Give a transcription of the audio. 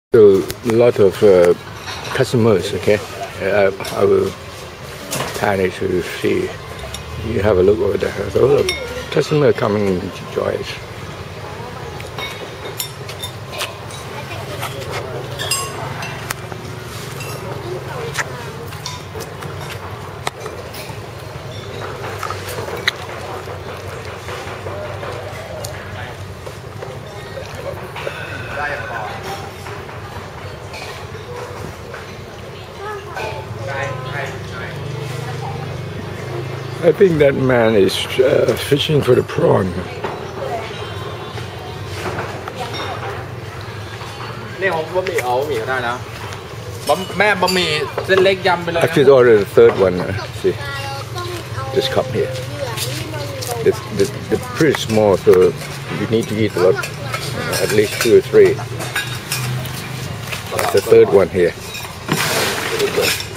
A lot of customers, okay? I will plan it to see. You have a look over there. So customers coming to enjoy it. I think that man is fishing for the prawn. เนี่ยผมบะหมี่เอาบะหมี่ก็ได้นะแม่บะหมี่เส้นเล็กยำไปเลย Actually, order the third one. See, just come here. They're pretty small, so you need to eat a lot, at least 2 or 3. That's the third one here.